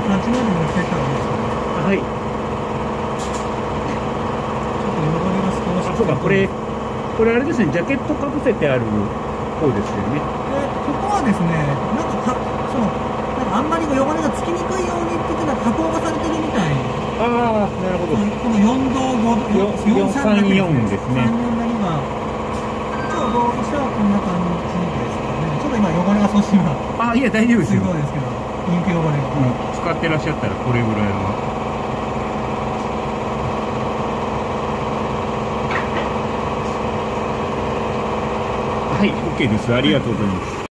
感じまで持ってったらいいですかね。 はい。 ちょっと汚れが少し。 あ、そうか、これあれですね、ジャケットかぶせてある方ですよね。 ここはですね、あんまり汚れがつきにくいようにって言って加工がされてるみたい。 ああ、なるほど。 この4度、 434ですね。 34なりが、一応動としてはこんな感じですかね。ちょっと今汚れが少しあ、いや、大丈夫ですよ。 すごいですけど、インク汚れが。 使ってらっしゃったらこれぐらいは。はい、OK です。ありがとうございます。